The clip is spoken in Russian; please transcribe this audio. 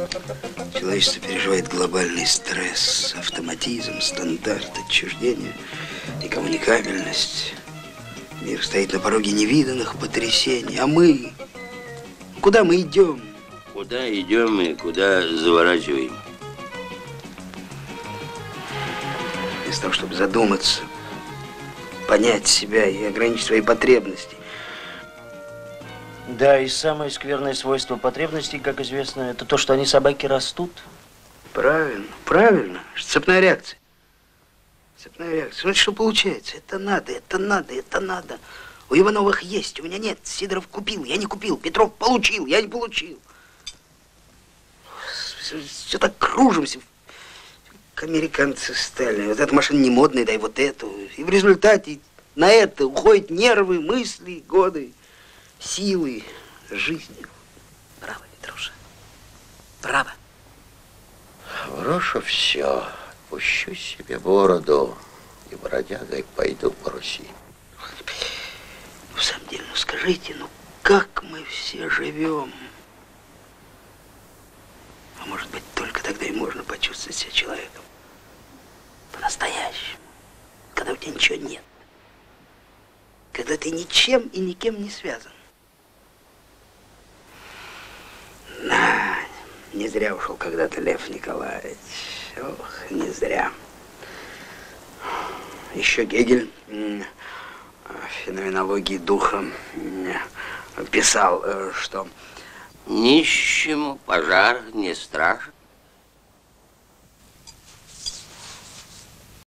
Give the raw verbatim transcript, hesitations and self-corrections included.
Человечество переживает глобальный стресс, автоматизм, стандарт, отчуждение и коммуникабельность. Мир стоит на пороге невиданных потрясений, а мы... Куда мы идем? Куда идем и куда заворачиваем? Вместо того, чтобы задуматься, понять себя и ограничить свои потребности. Да, и самое скверное свойство потребностей, как известно, это то, что они, собаки, растут. Правильно, правильно. Цепная реакция. Цепная реакция. Смотрите, что получается. Это надо, это надо, это надо. У Ивановых есть, у меня нет. Сидоров купил, я не купил. Петров получил, я не получил. Все, все так кружимся. Как американцы стали. Вот эта машина не модная, дай вот эту. И в результате на это уходят нервы, мысли, годы, силы, жизни. Браво, Петруша. Браво. Брошу все. Пущу себе бороду и бродягой пойду по Руси. В самом деле, ну скажите, ну как мы все живем? А может быть, только тогда и можно почувствовать себя человеком. По-настоящему. Когда у тебя ничего нет. Когда ты ничем и никем не связан. Да, не зря ушел когда-то Лев Николаевич. Ох, не зря. Еще Гегель в феноменологии духа писал, что нищему пожар не страшен.